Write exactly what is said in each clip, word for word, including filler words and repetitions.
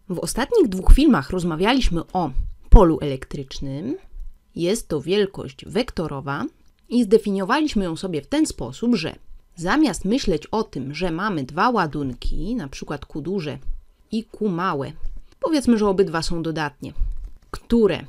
W ostatnich dwóch filmach rozmawialiśmy o polu elektrycznym. Jest to wielkość wektorowa i zdefiniowaliśmy ją sobie w ten sposób, że zamiast myśleć o tym, że mamy dwa ładunki, na przykład Q duże i Q małe, powiedzmy, że obydwa są dodatnie, które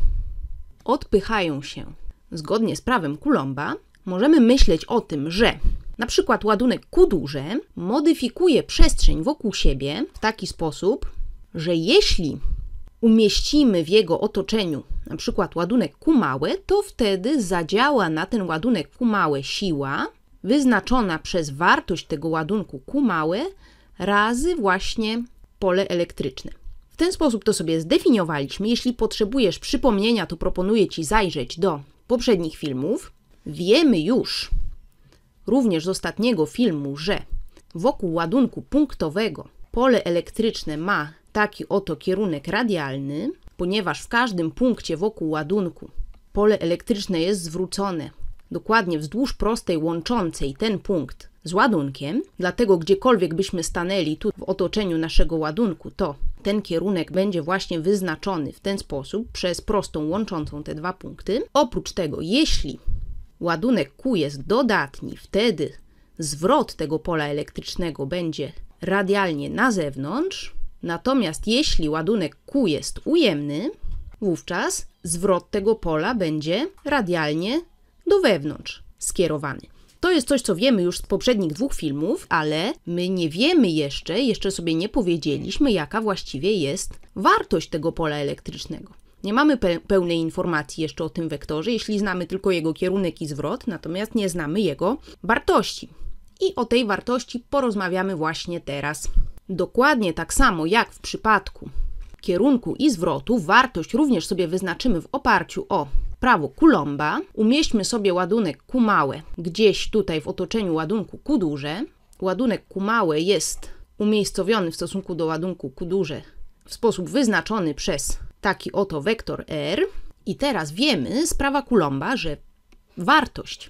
odpychają się zgodnie z prawem Coulomba, możemy myśleć o tym, że na przykład ładunek Q duże modyfikuje przestrzeń wokół siebie w taki sposób, że jeśli umieścimy w jego otoczeniu na przykład ładunek Q małe, to wtedy zadziała na ten ładunek Q małe siła wyznaczona przez wartość tego ładunku Q małe razy właśnie pole elektryczne. W ten sposób to sobie zdefiniowaliśmy. Jeśli potrzebujesz przypomnienia, to proponuję Ci zajrzeć do poprzednich filmów. Wiemy już również z ostatniego filmu, że wokół ładunku punktowego pole elektryczne ma taki oto kierunek radialny, ponieważ w każdym punkcie wokół ładunku pole elektryczne jest zwrócone dokładnie wzdłuż prostej łączącej ten punkt z ładunkiem, dlatego gdziekolwiek byśmy stanęli tu w otoczeniu naszego ładunku, to ten kierunek będzie właśnie wyznaczony w ten sposób przez prostą łączącą te dwa punkty. Oprócz tego, jeśli ładunek Q jest dodatni, wtedy zwrot tego pola elektrycznego będzie radialnie na zewnątrz, natomiast jeśli ładunek Q jest ujemny, wówczas zwrot tego pola będzie radialnie do wewnątrz skierowany. To jest coś, co wiemy już z poprzednich dwóch filmów, ale my nie wiemy jeszcze, jeszcze sobie nie powiedzieliśmy, jaka właściwie jest wartość tego pola elektrycznego. Nie mamy pe pełnej informacji jeszcze o tym wektorze, jeśli znamy tylko jego kierunek i zwrot, natomiast nie znamy jego wartości. I o tej wartości porozmawiamy właśnie teraz. Dokładnie tak samo jak w przypadku kierunku i zwrotu, wartość również sobie wyznaczymy w oparciu o prawo Coulomba. Umieśćmy sobie ładunek Q małe gdzieś tutaj w otoczeniu ładunku Q duże. Ładunek Q małe jest umiejscowiony w stosunku do ładunku Q duże w sposób wyznaczony przez taki oto wektor R. I teraz wiemy z prawa Coulomba, że wartość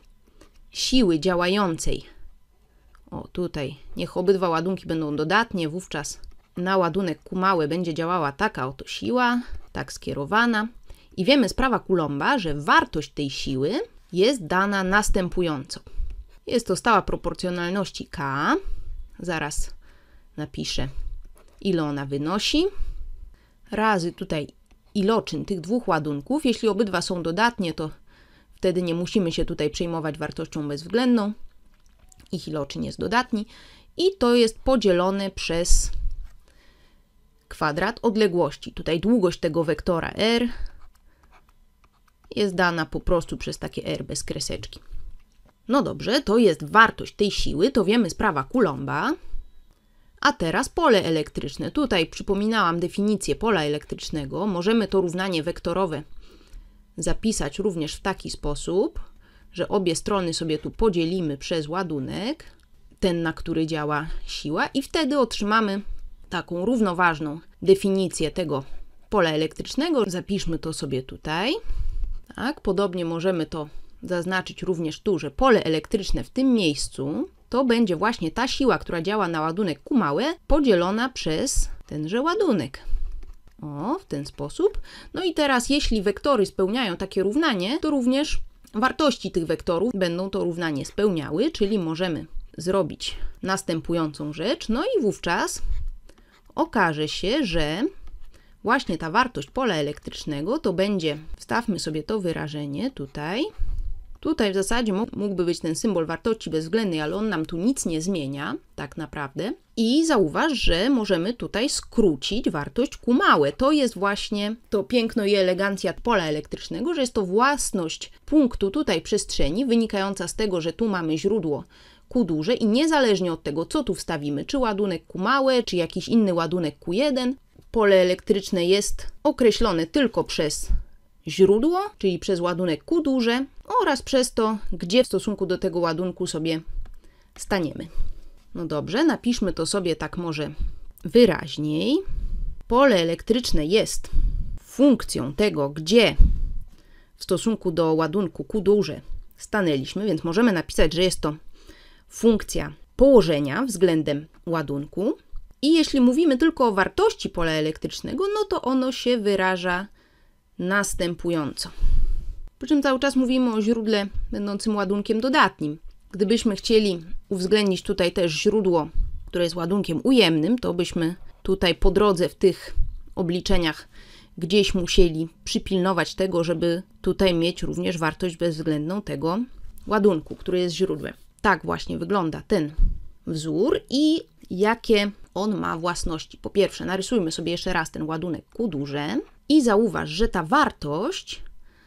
siły działającej, o tutaj, niech obydwa ładunki będą dodatnie, wówczas na ładunek Q małe będzie działała taka oto siła, tak skierowana. I wiemy z prawa Coulomba, że wartość tej siły jest dana następująco. Jest to stała proporcjonalności K. Zaraz napiszę, ile ona wynosi. Razy tutaj iloczyn tych dwóch ładunków. Jeśli obydwa są dodatnie, to wtedy nie musimy się tutaj przejmować wartością bezwzględną. Ich iloczyn jest dodatni. I to jest podzielone przez kwadrat odległości. Tutaj długość tego wektora R jest dana po prostu przez takie R bez kreseczki. No dobrze, to jest wartość tej siły, to wiemy z prawa Coulomba. A teraz pole elektryczne. Tutaj przypominałam definicję pola elektrycznego. Możemy to równanie wektorowe zapisać również w taki sposób, że obie strony sobie tu podzielimy przez ładunek, ten, na który działa siła, i wtedy otrzymamy taką równoważną definicję tego pola elektrycznego. Zapiszmy to sobie tutaj. Tak, podobnie możemy to zaznaczyć również tu, że pole elektryczne w tym miejscu to będzie właśnie ta siła, która działa na ładunek Q małe, podzielona przez tenże ładunek. O, w ten sposób. No i teraz, jeśli wektory spełniają takie równanie, to również wartości tych wektorów będą to równanie spełniały, czyli możemy zrobić następującą rzecz. No i wówczas okaże się, że właśnie ta wartość pola elektrycznego to będzie, wstawmy sobie to wyrażenie tutaj. Tutaj w zasadzie mógłby być ten symbol wartości bezwzględnej, ale on nam tu nic nie zmienia, tak naprawdę. I zauważ, że możemy tutaj skrócić wartość Q małe. To jest właśnie to piękno i elegancja pola elektrycznego, że jest to własność punktu tutaj przestrzeni, wynikająca z tego, że tu mamy źródło Q duże i niezależnie od tego, co tu wstawimy, czy ładunek Q małe, czy jakiś inny ładunek Q jeden, pole elektryczne jest określone tylko przez źródło, czyli przez ładunek Q duże oraz przez to, gdzie w stosunku do tego ładunku sobie staniemy. No dobrze, napiszmy to sobie tak może wyraźniej. Pole elektryczne jest funkcją tego, gdzie w stosunku do ładunku Q duże stanęliśmy, więc możemy napisać, że jest to funkcja położenia względem ładunku. I jeśli mówimy tylko o wartości pola elektrycznego, no to ono się wyraża następująco. Przy czym cały czas mówimy o źródle będącym ładunkiem dodatnim. Gdybyśmy chcieli uwzględnić tutaj też źródło, które jest ładunkiem ujemnym, to byśmy tutaj po drodze w tych obliczeniach gdzieś musieli przypilnować tego, żeby tutaj mieć również wartość bezwzględną tego ładunku, który jest źródłem. Tak właśnie wygląda ten wzór i jakie on ma własności. Po pierwsze, narysujmy sobie jeszcze raz ten ładunek Q duże i zauważ, że ta wartość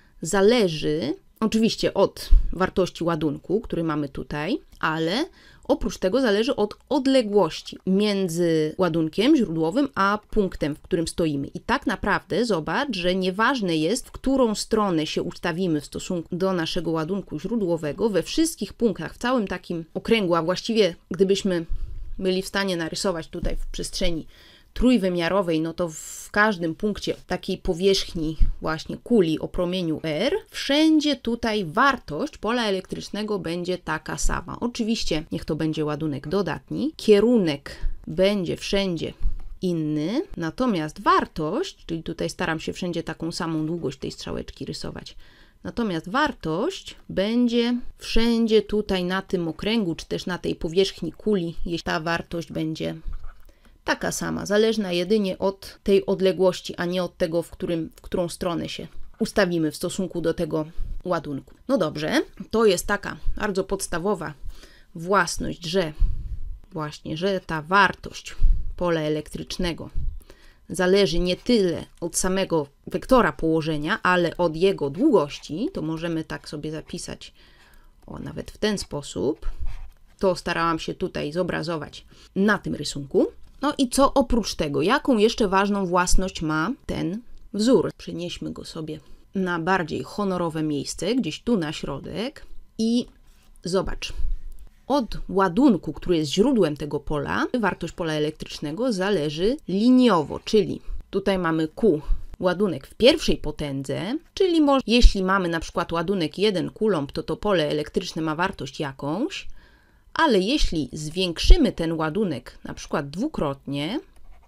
zależy oczywiście od wartości ładunku, który mamy tutaj, ale oprócz tego zależy od odległości między ładunkiem źródłowym a punktem, w którym stoimy. I tak naprawdę zobacz, że nieważne jest, w którą stronę się ustawimy w stosunku do naszego ładunku źródłowego, we wszystkich punktach, w całym takim okręgu, a właściwie gdybyśmy byli w stanie narysować tutaj w przestrzeni trójwymiarowej, no to w każdym punkcie takiej powierzchni właśnie kuli o promieniu R, wszędzie tutaj wartość pola elektrycznego będzie taka sama. Oczywiście niech to będzie ładunek dodatni, kierunek będzie wszędzie inny, natomiast wartość, czyli tutaj staram się wszędzie taką samą długość tej strzałeczki rysować, natomiast wartość będzie wszędzie tutaj na tym okręgu, czy też na tej powierzchni kuli, jeśli ta wartość będzie taka sama, zależna jedynie od tej odległości, a nie od tego, w, którym, w którą stronę się ustawimy w stosunku do tego ładunku. No dobrze, to jest taka bardzo podstawowa własność, że właśnie, że ta wartość pola elektrycznego zależy nie tyle od samego wektora położenia, ale od jego długości. To możemy tak sobie zapisać, o, nawet w ten sposób. To starałam się tutaj zobrazować na tym rysunku. No i co oprócz tego? Jaką jeszcze ważną własność ma ten wzór? Przenieśmy go sobie na bardziej honorowe miejsce, gdzieś tu na środek i zobacz. Od ładunku, który jest źródłem tego pola, wartość pola elektrycznego zależy liniowo, czyli tutaj mamy Q, ładunek w pierwszej potędze, czyli może, jeśli mamy na przykład ładunek jeden kulomb, to to pole elektryczne ma wartość jakąś, ale jeśli zwiększymy ten ładunek na przykład dwukrotnie,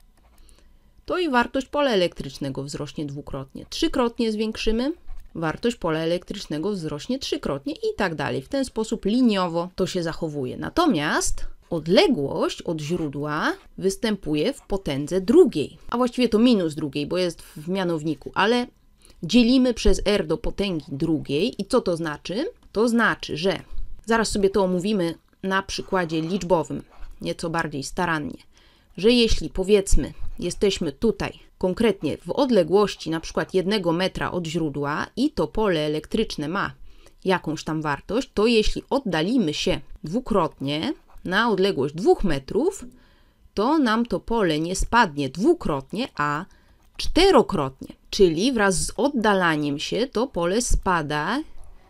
to i wartość pola elektrycznego wzrośnie dwukrotnie. Trzykrotnie zwiększymy, wartość pola elektrycznego wzrośnie trzykrotnie i tak dalej. W ten sposób liniowo to się zachowuje. Natomiast odległość od źródła występuje w potędze drugiej, a właściwie to minus drugiej, bo jest w mianowniku, ale dzielimy przez r do potęgi drugiej i co to znaczy? To znaczy, że zaraz sobie to omówimy na przykładzie liczbowym, nieco bardziej starannie, że jeśli powiedzmy jesteśmy tutaj konkretnie w odległości na przykład jednego metra od źródła i to pole elektryczne ma jakąś tam wartość, to jeśli oddalimy się dwukrotnie na odległość dwóch metrów, to nam to pole nie spadnie dwukrotnie, a czterokrotnie, czyli wraz z oddalaniem się to pole spada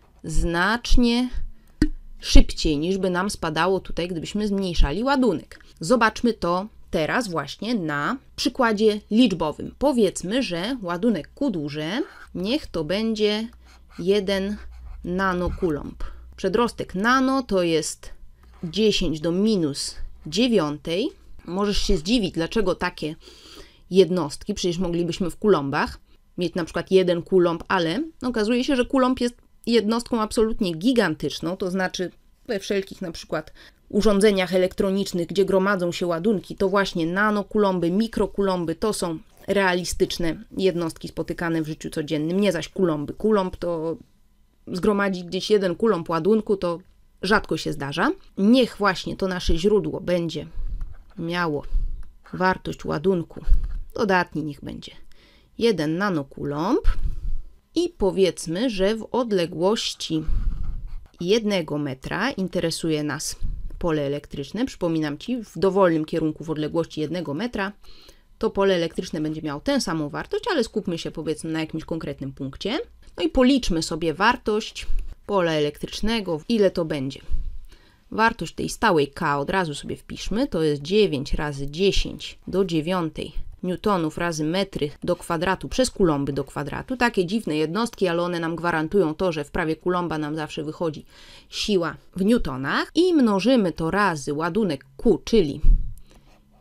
znacznie szybciej niż by nam spadało tutaj, gdybyśmy zmniejszali ładunek. Zobaczmy to teraz właśnie na przykładzie liczbowym. Powiedzmy, że ładunek Q duże, niech to będzie jeden nanokulomb. Przedrostek nano to jest dziesięć do minus dziewiątej. Możesz się zdziwić, dlaczego takie jednostki, przecież moglibyśmy w kulombach mieć na przykład jeden kulomb, ale okazuje się, że kulomb jest jednostką absolutnie gigantyczną, to znaczy we wszelkich na przykład urządzeniach elektronicznych, gdzie gromadzą się ładunki, to właśnie nanokulomby, mikrokulomby to są realistyczne jednostki spotykane w życiu codziennym, nie zaś kulomby. Kulomb to zgromadzić gdzieś jeden kulomb ładunku, to rzadko się zdarza. Niech właśnie to nasze źródło będzie miało wartość ładunku, dodatni niech będzie jeden nanokulomb i powiedzmy, że w odległości jednego metra interesuje nas pole elektryczne. Przypominam Ci, w dowolnym kierunku w odległości jednego metra to pole elektryczne będzie miało tę samą wartość, ale skupmy się powiedzmy na jakimś konkretnym punkcie. No i policzmy sobie wartość pola elektrycznego, ile to będzie. Wartość tej stałej K od razu sobie wpiszmy, to jest dziewięć razy dziesięć do dziewiątej newtonów razy metry do kwadratu przez kulomby do kwadratu. Takie dziwne jednostki, ale one nam gwarantują to, że w prawie kulomba nam zawsze wychodzi siła w newtonach. I mnożymy to razy ładunek Q, czyli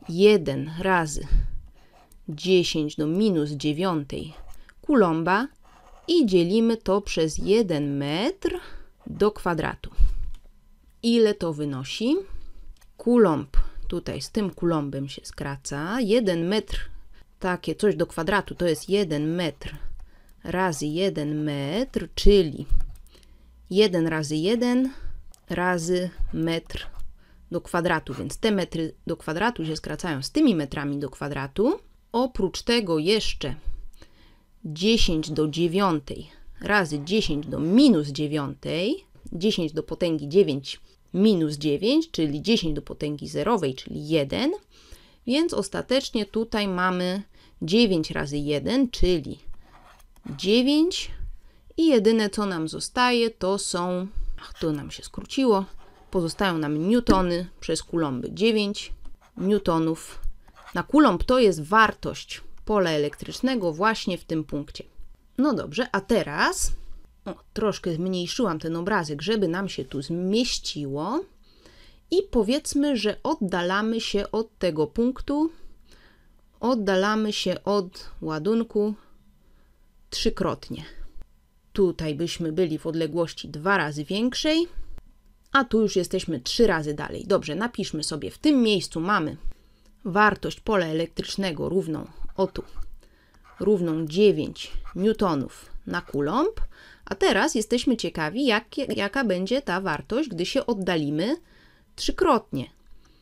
jeden razy dziesięć do minus dziewiątej kulomba i dzielimy to przez jeden metr do kwadratu. Ile to wynosi? Kulomb tutaj z tym kulombem się skraca. jeden metr, takie coś do kwadratu, to jest jeden metr razy jeden metr, czyli jeden razy jeden razy metr do kwadratu, więc te metry do kwadratu się skracają z tymi metrami do kwadratu. Oprócz tego jeszcze dziesięć do dziewiątej razy dziesięć do minus dziewiątej, dziesięć do potęgi dziewięć minus dziewięć, czyli dziesięć do potęgi zerowej, czyli jeden, więc ostatecznie tutaj mamy dziewięć razy jeden, czyli dziewięć i jedyne co nam zostaje to są, ach, to nam się skróciło, pozostają nam newtony przez kulomby. dziewięć newtonów na kulomb to jest wartość pola elektrycznego właśnie w tym punkcie. No dobrze, a teraz o, troszkę zmniejszyłam ten obrazek, żeby nam się tu zmieściło i powiedzmy, że oddalamy się od tego punktu, oddalamy się od ładunku trzykrotnie. Tutaj byśmy byli w odległości dwa razy większej, a tu już jesteśmy trzy razy dalej. Dobrze, napiszmy sobie, w tym miejscu mamy wartość pola elektrycznego równą, o tu, równą dziewięć newtonów na kulomb, a teraz jesteśmy ciekawi, jak, jaka będzie ta wartość, gdy się oddalimy trzykrotnie.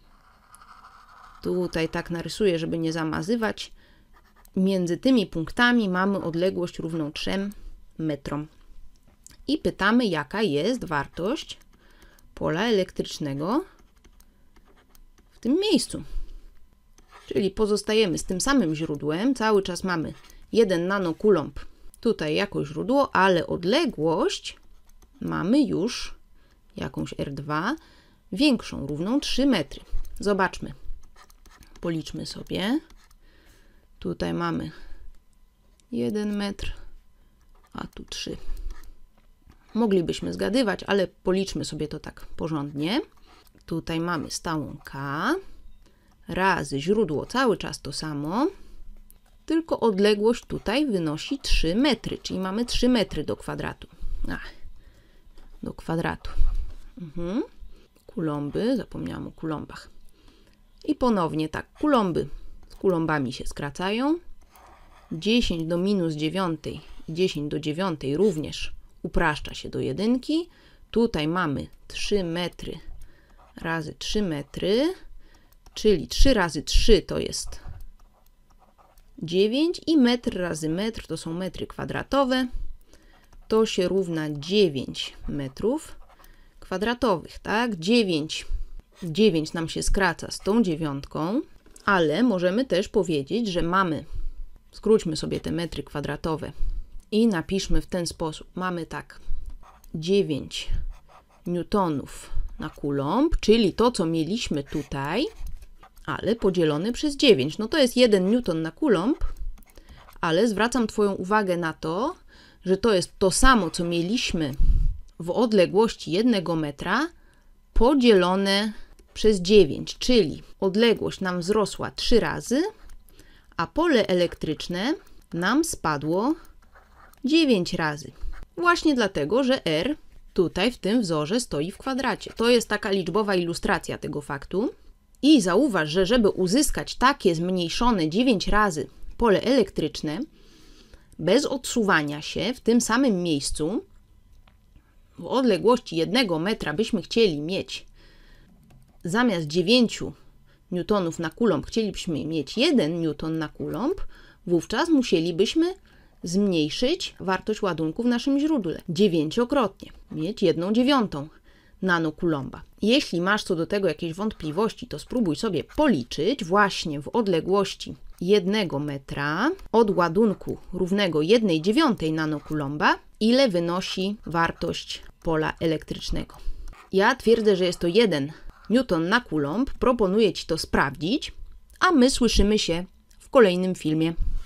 Tutaj tak narysuję, żeby nie zamazywać. Między tymi punktami mamy odległość równą trzem metrom. I pytamy, jaka jest wartość pola elektrycznego w tym miejscu. Czyli pozostajemy z tym samym źródłem, cały czas mamy jeden nanokulomb tutaj jako źródło, ale odległość mamy już jakąś R dwa większą, równą trzy metry. Zobaczmy, policzmy sobie. Tutaj mamy jeden metr, a tu trzy. Moglibyśmy zgadywać, ale policzmy sobie to tak porządnie. Tutaj mamy stałą K razy źródło cały czas to samo, tylko odległość tutaj wynosi trzy metry, czyli mamy trzy metry do kwadratu. Ach, do kwadratu. Mhm. Kulomby, zapomniałam o kulombach. I ponownie tak, kulomby z kulombami się skracają. dziesięć do minus dziewiątej i dziesięć do dziewiątej również upraszcza się do jedynki. Tutaj mamy trzy metry razy trzy metry, czyli trzy razy trzy to jest dziewięć i metr razy metr to są metry kwadratowe. To się równa dziewięć metrów kwadratowych, tak? dziewięć, dziewięć nam się skraca z tą dziewiątką, ale możemy też powiedzieć, że mamy, skróćmy sobie te metry kwadratowe i napiszmy w ten sposób. Mamy tak, dziewięć newtonów na kulomb, czyli to, co mieliśmy tutaj, ale podzielone przez dziewięć. No to jest jeden newton na kulomb, ale zwracam Twoją uwagę na to, że to jest to samo, co mieliśmy w odległości jednego metra, podzielone przez dziewięć, czyli odległość nam wzrosła trzy razy, a pole elektryczne nam spadło dziewięć razy. Właśnie dlatego, że R tutaj w tym wzorze stoi w kwadracie. To jest taka liczbowa ilustracja tego faktu. I zauważ, że żeby uzyskać takie zmniejszone dziewięć razy pole elektryczne, bez odsuwania się w tym samym miejscu, w odległości jednego metra byśmy chcieli mieć zamiast dziewięciu newtonów na kulomb, chcielibyśmy mieć jeden newton na kulomb, wówczas musielibyśmy zmniejszyć wartość ładunku w naszym źródle dziewięciokrotnie, mieć jedną dziewiątą nanokulomba. Jeśli masz co do tego jakieś wątpliwości, to spróbuj sobie policzyć właśnie w odległości jednego metra od ładunku równego jednej dziewiątej nanokulomba, ile wynosi wartość pola elektrycznego. Ja twierdzę, że jest to jeden newton na kulomb, proponuję Ci to sprawdzić, a my słyszymy się w kolejnym filmie.